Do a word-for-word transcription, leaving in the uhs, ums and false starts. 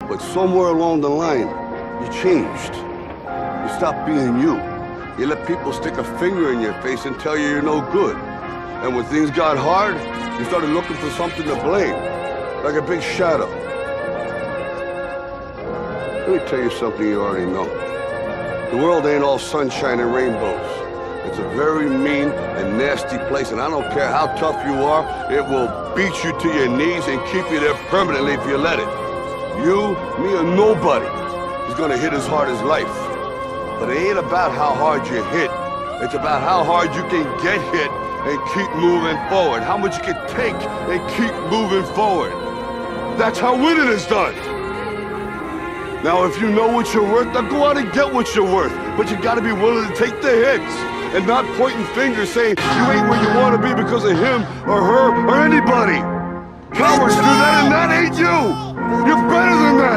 But somewhere along the line, you changed. You stopped being you. You let people stick a finger in your face and tell you you're no good. And when things got hard, you started looking for something to blame, like a big shadow. Let me tell you something you already know. The world ain't all sunshine and rainbows. It's a very mean and nasty place, and I don't care how tough you are, it will beat you to your knees and keep you there permanently if you let it. You, me, or nobody is gonna hit as hard as life. But it ain't about how hard you hit. It's about how hard you can get hit and keep moving forward. How much you can take and keep moving forward. That's how winning is done. Now, if you know what you're worth, now go out and get what you're worth. But you gotta be willing to take the hits and not pointing fingers saying you ain't where you wanna be because of him or her or anybody. Cowards do that, and that ain't you. You're better than that.